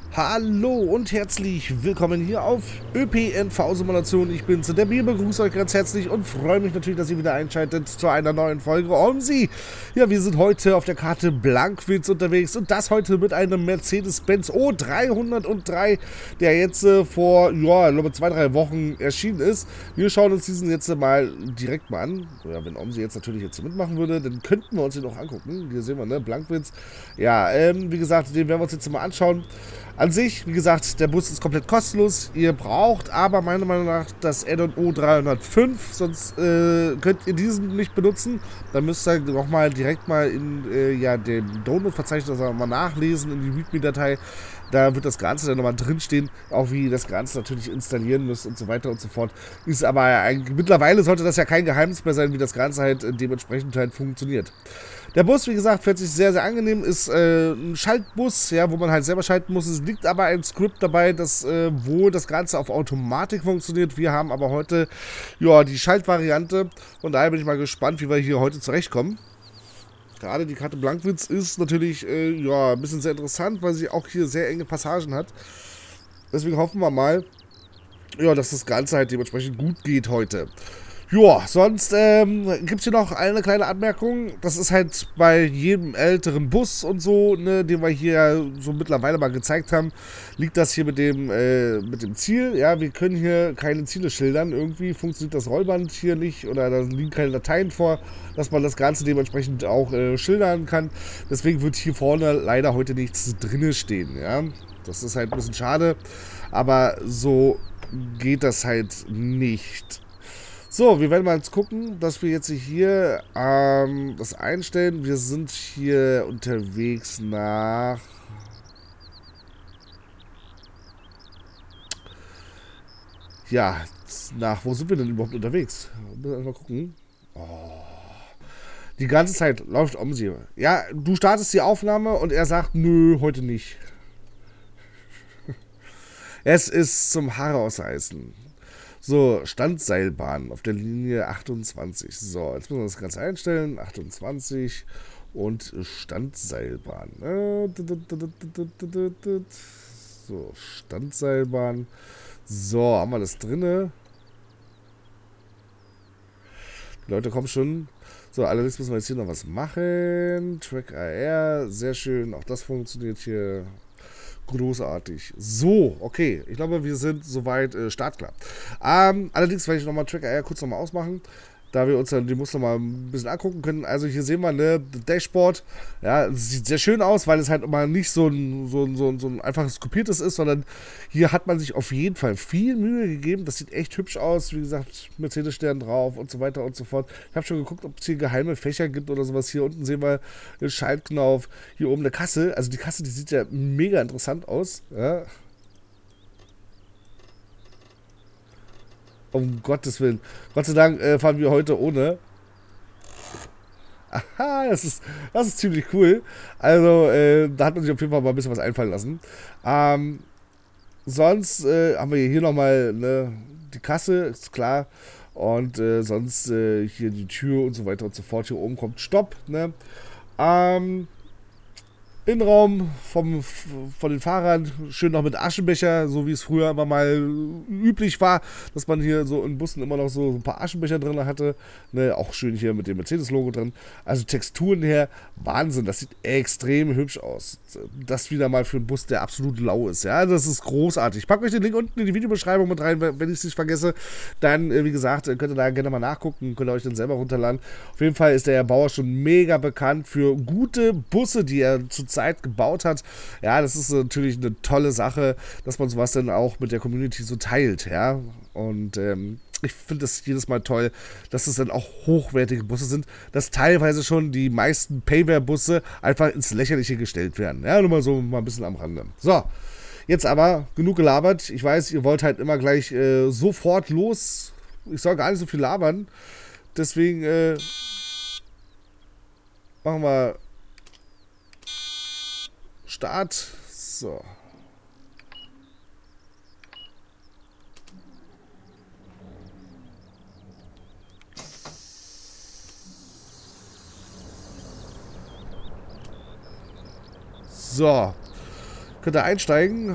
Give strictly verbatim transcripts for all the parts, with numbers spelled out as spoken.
Hallo und herzlich willkommen hier auf ÖPNV-Simulation. Ich bin's, der Bier, begrüße euch ganz herzlich und freue mich natürlich, dass ihr wieder einschaltet zu einer neuen Folge OMSI. Ja, wir sind heute auf der Karte Blankwitz unterwegs und das heute mit einem Mercedes-Benz O dreihundertdrei, der jetzt äh, vor, ja, ich glaube zwei, drei Wochen erschienen ist. Wir schauen uns diesen jetzt mal direkt mal an. Ja, wenn OMSI jetzt natürlich jetzt hier mitmachen würde, dann könnten wir uns den auch angucken. Hier sehen wir, ne, Blankwitz. Ja, ähm, wie gesagt, den werden wir uns jetzt mal anschauen. An sich, wie gesagt, der Bus ist komplett kostenlos. Ihr braucht aber meiner Meinung nach das Add-on O dreihundertfünf, sonst äh, könnt ihr diesen nicht benutzen. Dann müsst ihr nochmal direkt mal in äh, ja, dem Download-Verzeichnis mal nachlesen, in die README-Datei. Da wird das Ganze dann nochmal drinstehen, auch wie ihr das Ganze natürlich installieren müsst und so weiter und so fort. Ist aber ein, mittlerweile sollte das ja kein Geheimnis mehr sein, wie das Ganze halt äh, dementsprechend halt funktioniert. Der Bus, wie gesagt, fährt sich sehr, sehr angenehm, ist äh, ein Schaltbus, ja, wo man halt selber schalten muss. Es liegt aber ein Skript dabei, das, äh, wo das Ganze auf Automatik funktioniert. Wir haben aber heute, ja, die Schaltvariante und daher bin ich mal gespannt, wie wir hier heute zurechtkommen. Gerade die Karte Blankwitz ist natürlich, äh, ja, ein bisschen sehr interessant, weil sie auch hier sehr enge Passagen hat. Deswegen hoffen wir mal, ja, dass das Ganze halt dementsprechend gut geht heute. Ja, sonst ähm, gibt es hier noch eine kleine Anmerkung. Das ist halt bei jedem älteren Bus und so, ne, den wir hier so mittlerweile mal gezeigt haben, liegt das hier mit dem, äh, mit dem Ziel. Ja, wir können hier keine Ziele schildern. Irgendwie funktioniert das Rollband hier nicht oder da liegen keine Dateien vor, dass man das Ganze dementsprechend auch äh, schildern kann. Deswegen wird hier vorne leider heute nichts drinne stehen. Ja, das ist halt ein bisschen schade, aber so geht das halt nicht. So, wir werden mal jetzt gucken, dass wir jetzt hier ähm, das einstellen. Wir sind hier unterwegs nach... Ja, nach... Wo sind wir denn überhaupt unterwegs? Mal gucken. Oh. Die ganze Zeit läuft OMSI. Ja, du startest die Aufnahme und er sagt, nö, heute nicht. Es ist zum Haare ausreißen. So, Standseilbahn auf der Linie achtundzwanzig. So, jetzt müssen wir das Ganze einstellen. achtundzwanzig und Standseilbahn. So, Standseilbahn. So, haben wir das drinne. Die Leute kommen schon. So, allerdings müssen wir jetzt hier noch was machen. Track A R, sehr schön. Auch das funktioniert hier. Großartig. So, okay. Ich glaube, wir sind soweit äh, startklar. Ähm, allerdings werde ich nochmal Track A R kurz nochmal ausmachen, da wir uns dann die Muster mal ein bisschen angucken können. Also hier sehen wir, ne, Dashboard. Ja, es sieht sehr schön aus, weil es halt immer nicht so ein, so ein, so ein, so ein einfaches kopiertes ist, sondern hier hat man sich auf jeden Fall viel Mühe gegeben. Das sieht echt hübsch aus. Wie gesagt, Mercedes-Stern drauf und so weiter und so fort. Ich habe schon geguckt, ob es hier geheime Fächer gibt oder sowas. Hier unten sehen wir den Schaltknopf. Hier oben eine Kasse. Also die Kasse, die sieht ja mega interessant aus. Ja. Um Gottes Willen. Gott sei Dank äh, fahren wir heute ohne. Aha, das ist, das ist ziemlich cool. Also, äh, da hat man sich auf jeden Fall mal ein bisschen was einfallen lassen. Ähm, sonst äh, haben wir hier nochmal ne, die Kasse, ist klar. Und äh, sonst äh, hier die Tür und so weiter und so fort. Hier oben kommt Stopp. Ne? Ähm, Innenraum vom, von den Fahrern, schön noch mit Aschenbecher, so wie es früher immer mal üblich war, dass man hier so in Bussen immer noch so ein paar Aschenbecher drin hatte. Ne, auch schön hier mit dem Mercedes-Logo drin. Also Texturen her, Wahnsinn, das sieht extrem hübsch aus. Das wieder mal für einen Bus, der absolut lau ist. Ja, das ist großartig. Ich packe euch den Link unten in die Videobeschreibung mit rein, wenn ich es nicht vergesse. Dann, wie gesagt, könnt ihr da gerne mal nachgucken, könnt ihr euch dann selber runterladen. Auf jeden Fall ist der Bauer schon mega bekannt für gute Busse, die er zu Zeit gebaut hat. Ja, das ist natürlich eine tolle Sache, dass man sowas dann auch mit der Community so teilt, ja. Und ähm, ich finde das jedes Mal toll, dass es dann auch hochwertige Busse sind, dass teilweise schon die meisten Payware-Busse einfach ins Lächerliche gestellt werden. Ja, nur mal so mal ein bisschen am Rande. So, jetzt aber genug gelabert. Ich weiß, ihr wollt halt immer gleich äh, sofort los. Ich soll gar nicht so viel labern. Deswegen äh, machen wir Start. So. So. Könnt ihr einsteigen?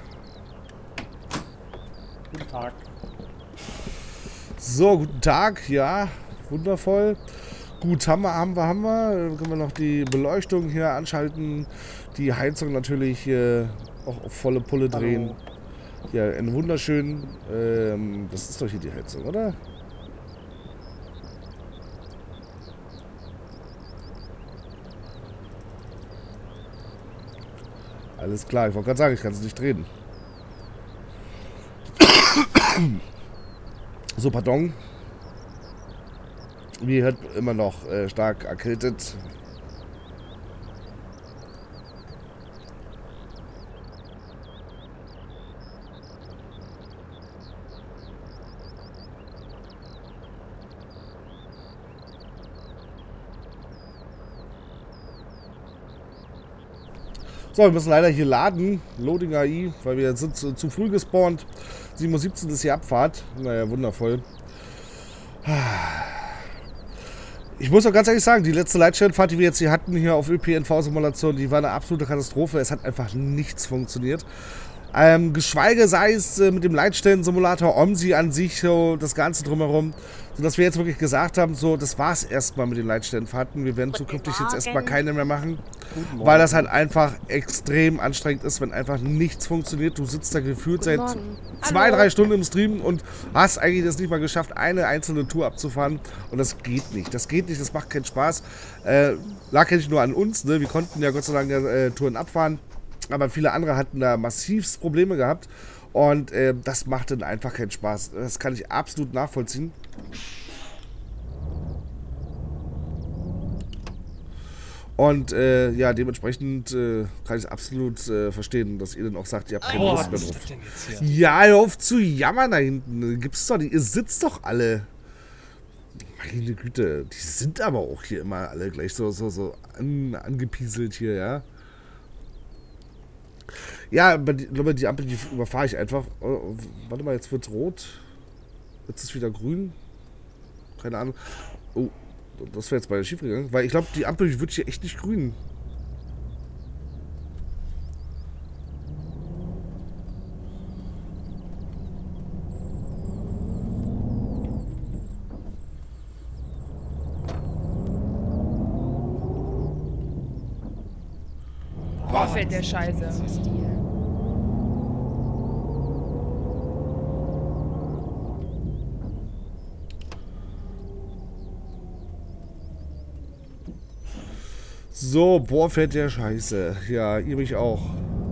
Guten Tag. So, guten Tag. Ja, wundervoll. Gut, haben wir, haben wir, haben wir. Dann können wir noch die Beleuchtung hier anschalten. Die Heizung natürlich äh, auch auf volle Pulle drehen. Hallo. Ja, einen wunderschönen. Ähm, das ist doch hier die Heizung, oder? Alles klar, ich wollte gerade sagen, ich kann es nicht drehen. So, pardon. Wie hört immer noch äh, stark erkältet. So, wir müssen leider hier laden. Loading A I, weil wir sind zu, zu früh gespawnt. sieben Uhr siebzehn ist die Abfahrt. Naja, wundervoll. Ich muss auch ganz ehrlich sagen, die letzte Leitstellenfahrt, die wir jetzt hier hatten, hier auf Ö P N V-Simulation, die war eine absolute Katastrophe. Es hat einfach nichts funktioniert. Ähm, geschweige sei es äh, mit dem Leitstellen-Simulator OMSI an sich, so das Ganze drumherum, sodass wir jetzt wirklich gesagt haben, so, das war's erstmal mit den Leitstellenfahrten. Wir werden zukünftig jetzt erstmal keine mehr machen, weil das halt einfach extrem anstrengend ist, wenn einfach nichts funktioniert. Du sitzt da gefühlt seit zwei, drei Stunden im Stream und hast eigentlich das nicht mal geschafft, eine einzelne Tour abzufahren. Und das geht nicht. Das geht nicht, das macht keinen Spaß. Äh, lag ja nicht nur an uns, ne? Wir konnten ja Gott sei Dank äh, Touren abfahren. Aber viele andere hatten da massivst Probleme gehabt. Und äh, das macht dann einfach keinen Spaß. Das kann ich absolut nachvollziehen. Und äh, ja, dementsprechend äh, kann ich es absolut äh, verstehen, dass ihr dann auch sagt, ihr habt keine Oh, Lust mehr was ist drauf. das denn jetzt hier? Ja, hör auf zu jammern da hinten. Gibt's doch nicht. Ihr sitzt doch alle. Meine Güte. Die sind aber auch hier immer alle gleich so, so, so an, angepieselt hier, ja. Ja, aber die, glaube, die Ampel, die überfahre ich einfach. Oh, warte mal, jetzt wird's rot. Jetzt ist wieder grün. Keine Ahnung. Oh, das wäre jetzt beide schief gegangen. Weil ich glaube, die Ampel wird hier echt nicht grün. Boah, fällt der Scheiße. So, boah, fährt der Scheiße. Ja, ihr mich auch.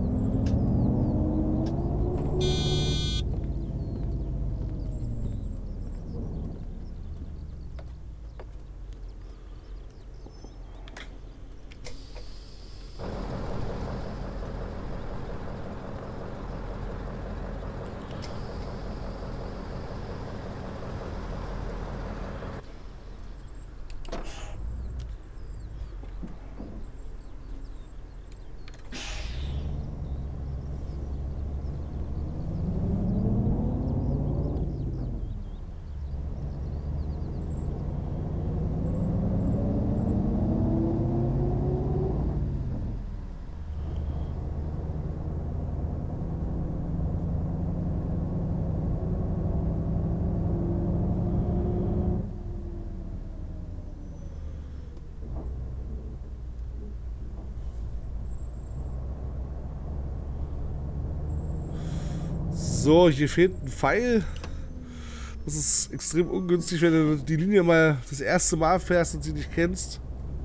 So, hier fehlt ein Pfeil. Das ist extrem ungünstig, wenn du die Linie mal das erste Mal fährst und sie nicht kennst.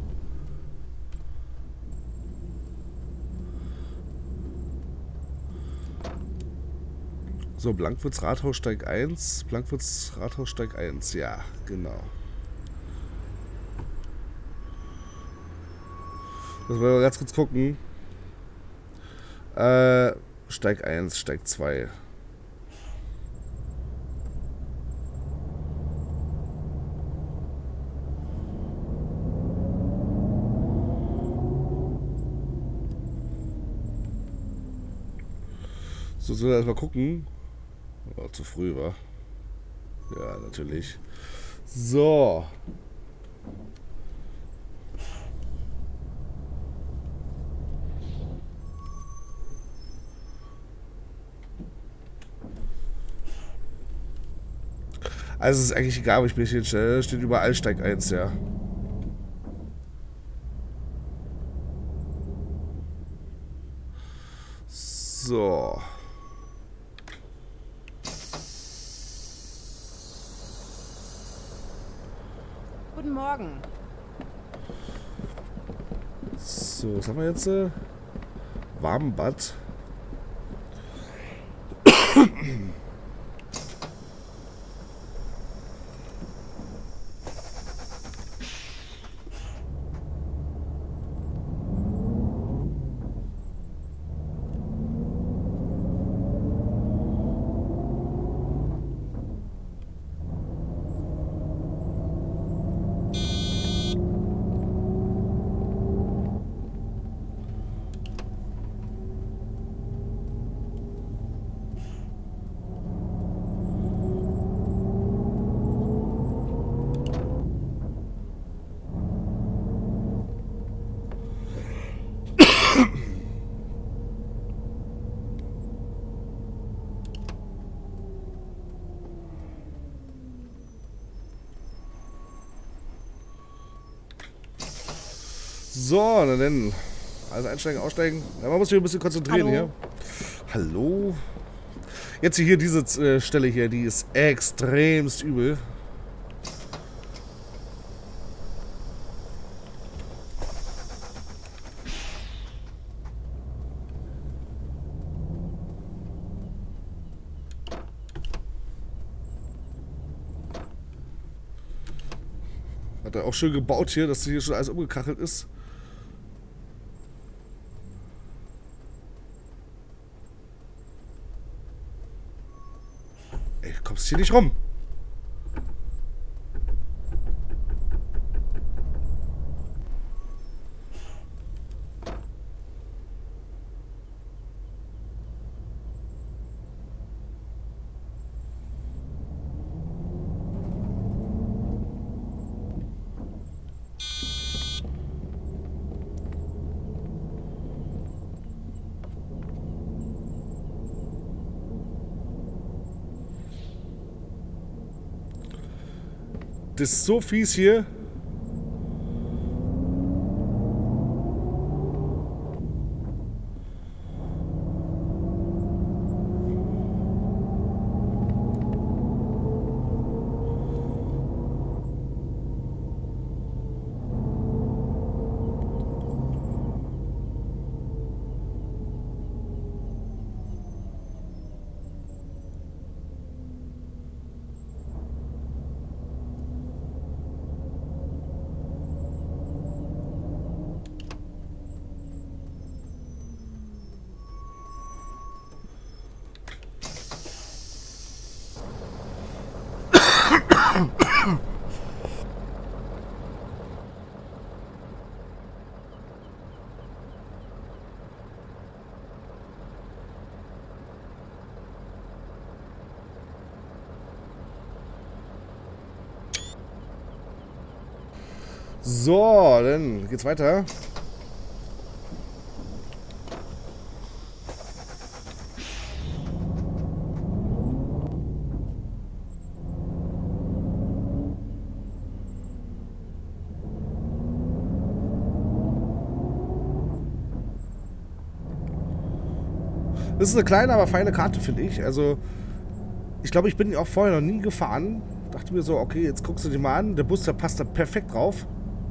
So, Blankwitz Rathaus Steig eins. Blankwitz Rathaus Steig eins, ja, genau. Das wollen wir ganz kurz gucken. Äh, Steig eins, Steig zwei. So, sollen wir erstmal gucken. Oh, zu früh, war. Ja, natürlich. So. Also es ist eigentlich egal, wo ich mich hinstelle. Steht überall Steig eins, ja. So. Guten Morgen. So, was haben wir jetzt? Äh, Warmbad. So, na denn. Also einsteigen, aussteigen. Ja, man muss sich ein bisschen konzentrieren. Hallo. Hier. Hallo. Jetzt hier diese äh, Stelle hier, die ist extremst übel. Hat er auch schön gebaut hier, dass hier schon alles umgekachelt ist. Ey, kommst hier nicht rum. Das ist so fies hier. So, dann geht's weiter. Das ist eine kleine, aber feine Karte, finde ich. Also, ich glaube, ich bin auch vorher noch nie gefahren. Dachte mir so, okay, jetzt guckst du dir mal an. Der Bus, der passt da perfekt drauf.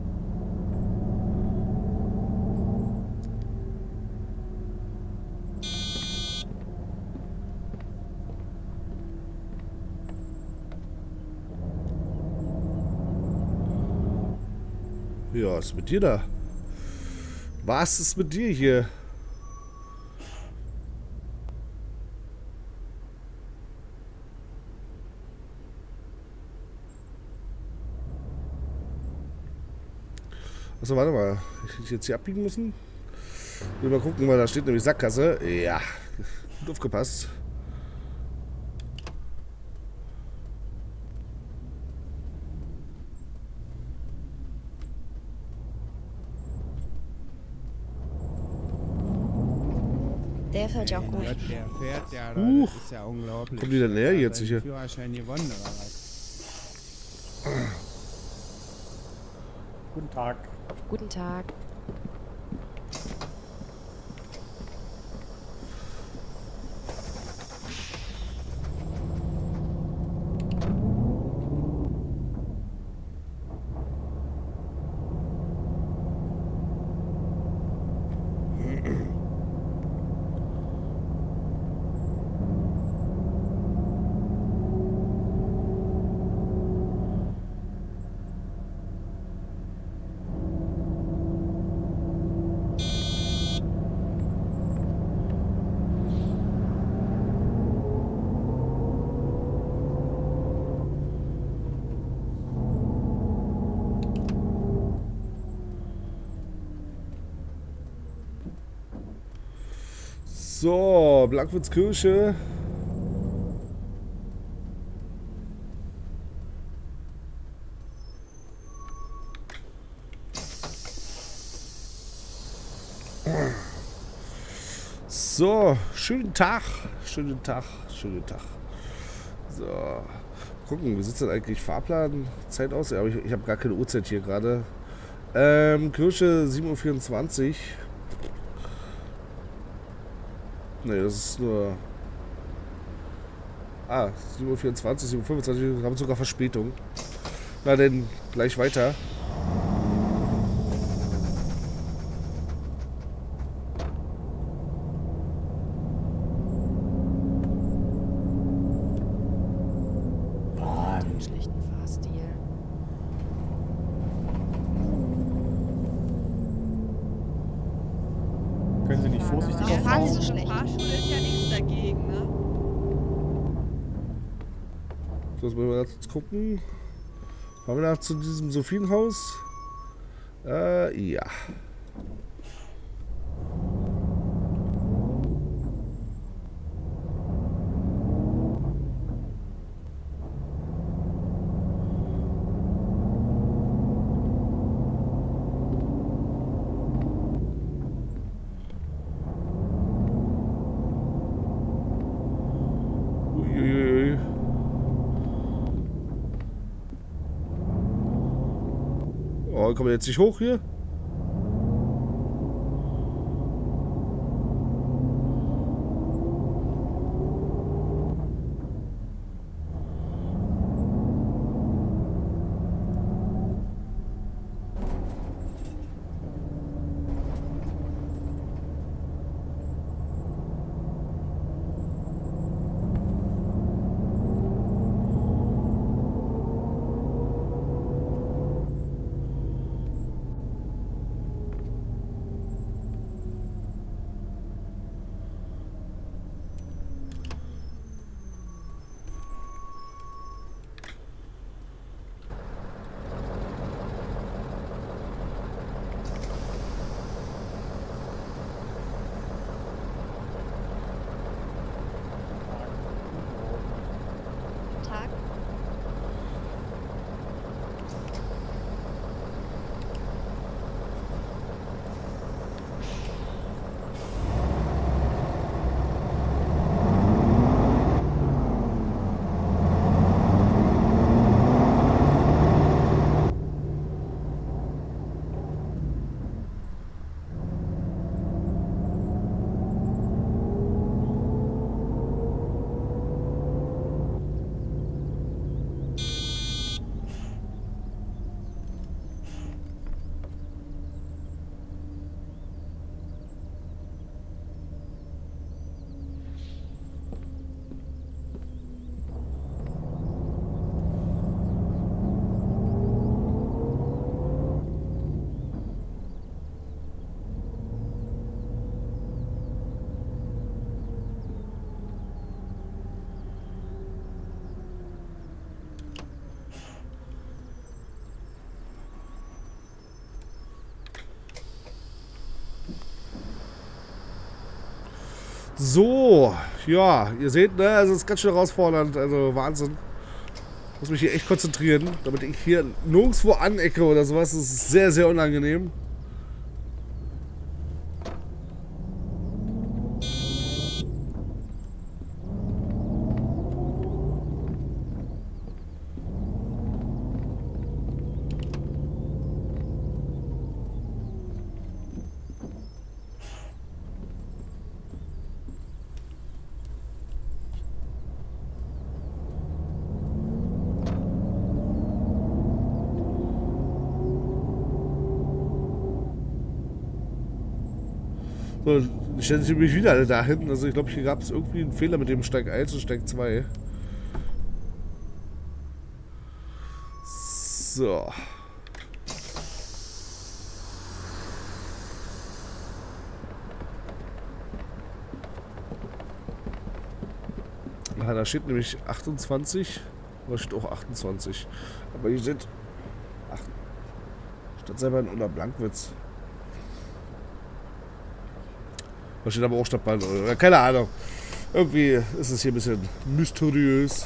Ja, was ist mit dir da? Was ist mit dir hier? Achso, warte mal. Ich jetzt hier abbiegen müssen? Ich will mal gucken, weil da steht nämlich Sackgasse. Ja, gut aufgepasst. Der fährt ja auch gut. Der fährt ja, Huch. das ist ja unglaublich. Kommt die denn näher Hat er jetzt seinen hier? Führerschein gewonnen oder was? Guten Tag. Guten Tag. So, Blankwitzkirche. So, schönen Tag. Schönen Tag. Schönen Tag. So. Gucken, wie sieht denn eigentlich Fahrplan? Zeit aus? Ja, aber ich, ich habe gar keine Uhrzeit hier gerade. Ähm, Kirche sieben Uhr vierundzwanzig. Ne, das ist nur... Ah, sieben Uhr vierundzwanzig, sieben Uhr fünfundzwanzig, wir haben sogar Verspätung. Na denn, gleich weiter. Einen schlechten Fahrstil. Können Sie nicht vorsichtig Ja, auf fahren Sie Frau? so schlecht. Fahrschule ist ja nichts dagegen, ne? So, jetzt müssen wir jetzt gucken. Fahren wir nach zu diesem Sophienhaus? Äh, ja. Uiuiui. Oh, kommen wir jetzt nicht hoch hier? Tag. So, ja, ihr seht, ne, also es ist ganz schön herausfordernd, also Wahnsinn. Ich muss mich hier echt konzentrieren, damit ich hier nirgendwo anecke oder sowas. Das ist sehr, sehr unangenehm. So, ich stelle sie mich wieder da hinten. Also ich glaube, hier gab es irgendwie einen Fehler mit dem Steig eins und Steig zwei. So. Ah, da steht nämlich achtundzwanzig. Da steht auch achtundzwanzig. Aber hier sind acht. Stadtseilbahn oder Blankwitz. Da steht aber auch Stadtbahn oder keine Ahnung. Irgendwie ist es hier ein bisschen mysteriös.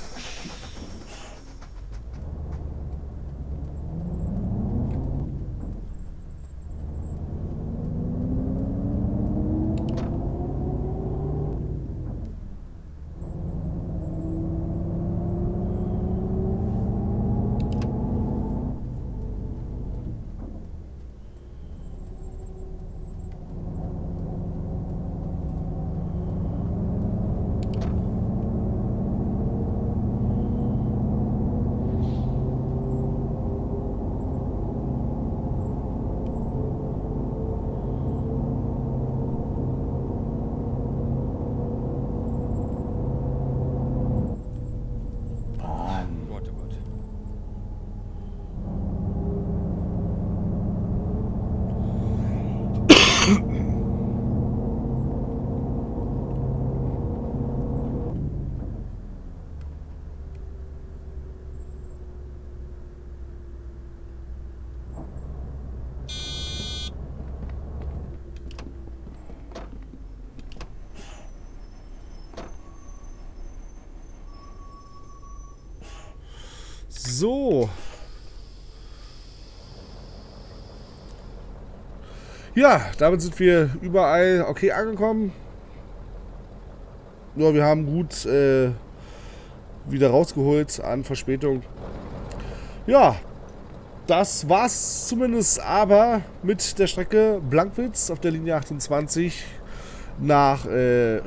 So. Ja, damit sind wir überall okay angekommen. Ja, wir haben gut äh, wieder rausgeholt an Verspätung. Ja, das war's zumindest aber mit der Strecke Blankwitz auf der Linie achtundzwanzig nach äh,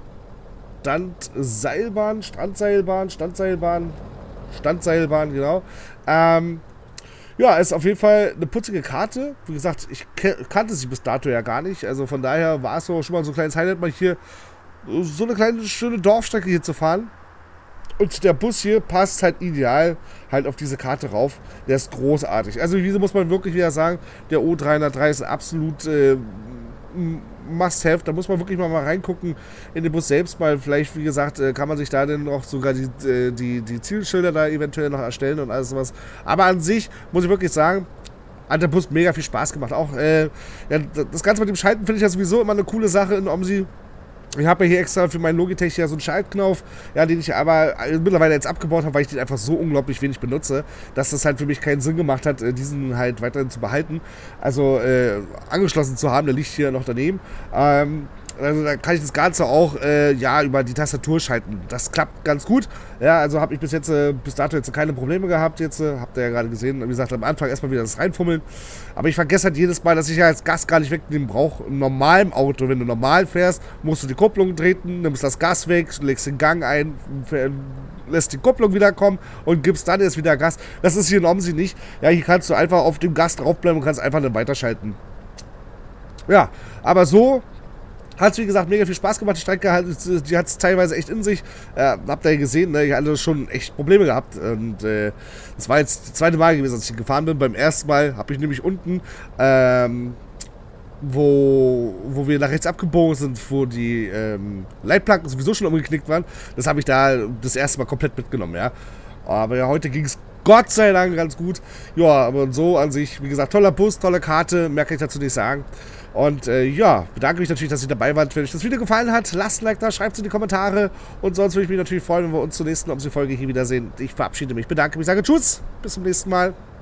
Standseilbahn, Strandseilbahn, Standseilbahn, Standseilbahn, genau. Ähm, ja, ist auf jeden Fall eine putzige Karte. Wie gesagt, ich kannte sie bis dato ja gar nicht. Also von daher war es so schon mal so ein kleines Highlight, mal hier so eine kleine schöne Dorfstrecke hier zu fahren. Und der Bus hier passt halt ideal halt auf diese Karte rauf. Der ist großartig. Also hier muss man wirklich wieder sagen, der O dreihundertdrei ist absolut äh, Must-Have. Da muss man wirklich mal, mal reingucken in den Bus selbst. Mal vielleicht, wie gesagt, kann man sich da dann noch sogar die, die, die Zielschilder da eventuell noch erstellen und alles sowas. Aber an sich muss ich wirklich sagen, hat der Bus mega viel Spaß gemacht. Auch äh, ja, das Ganze mit dem Schalten finde ich ja sowieso immer eine coole Sache in OMSI. Ich habe ja hier extra für meinen Logitech ja so einen Schaltknauf, ja, den ich aber mittlerweile jetzt abgebaut habe, weil ich den einfach so unglaublich wenig benutze, dass das halt für mich keinen Sinn gemacht hat, diesen halt weiterhin zu behalten. Also äh, angeschlossen zu haben, der liegt hier noch daneben. Ähm, also da kann ich das Ganze auch äh, ja, über die Tastatur schalten. Das klappt ganz gut. Ja, also habe ich bis jetzt äh, bis dato jetzt keine Probleme gehabt. Jetzt äh, habt ihr ja gerade gesehen. Wie gesagt, am Anfang erstmal wieder das reinfummeln. Aber ich vergesse halt jedes Mal, dass ich ja als Gas gar nicht wegnehmen brauche. Im normalen Auto, wenn du normal fährst, musst du die Kupplung treten, nimmst das Gas weg, legst den Gang ein, lässt die Kupplung wieder kommen und gibst dann erst wieder Gas. Das ist hier in OMSI nicht. Ja, hier kannst du einfach auf dem Gas draufbleiben und kannst einfach dann weiterschalten. Ja, aber so hat es, wie gesagt, mega viel Spaß gemacht. Die Strecke hat, die hat es teilweise echt in sich. Äh, habt ihr ja gesehen, ne? Ich hatte schon echt Probleme gehabt. Und äh, das war jetzt das zweite Mal gewesen, als ich gefahren bin. Beim ersten Mal habe ich nämlich unten, ähm, wo, wo wir nach rechts abgebogen sind, wo die ähm, Leitplanken sowieso schon umgeknickt waren, das habe ich da das erste Mal komplett mitgenommen, ja. Aber ja, heute ging es Gott sei Dank ganz gut. Ja, aber so an sich, wie gesagt, toller Bus, tolle Karte, mehr kann ich dazu nicht sagen. Und äh, ja, bedanke mich natürlich, dass ihr dabei wart. Wenn euch das Video gefallen hat, lasst ein Like da, schreibt es in die Kommentare. Und sonst würde ich mich natürlich freuen, wenn wir uns zur nächsten OMSI-Folge hier wiedersehen. Ich verabschiede mich, bedanke mich, sage Tschüss, bis zum nächsten Mal.